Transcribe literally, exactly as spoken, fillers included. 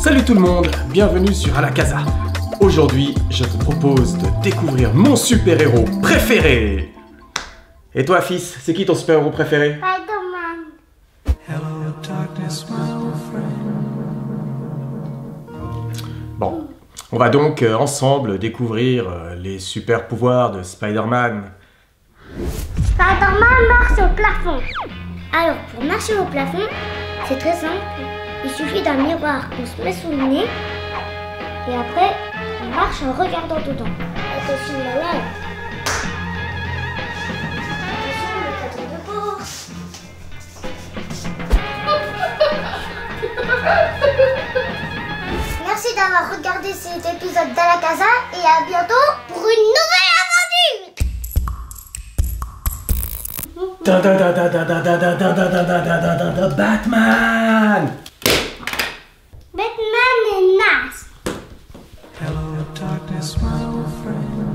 Salut tout le monde, bienvenue sur À la Casa. Aujourd'hui, je vous propose de découvrir mon super-héros préféré. Et toi, fils, c'est qui ton super-héros préféré? Spider-Man. Bon, on va donc euh, ensemble découvrir euh, les super-pouvoirs de Spider-Man. Spider-Man marche au plafond. Alors, pour marcher au plafond, c'est très simple. Il suffit d'un miroir qu'on se met sous le nez. Et après, on marche en regardant dedans. Attention là là. Attention le cadre de course. Merci d'avoir regardé cet épisode d'À la Casa et à bientôt pour une nouvelle aventure. Da da da da da da da da da da da da da da da Batman! Batman est naze. Hello, darkness, my old friend.